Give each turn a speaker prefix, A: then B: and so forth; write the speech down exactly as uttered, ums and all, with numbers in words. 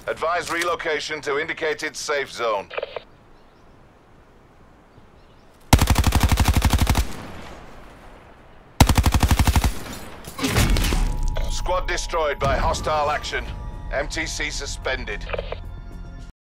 A: Advise relocation to indicated safe zone. Squad destroyed by hostile action. M T C suspended.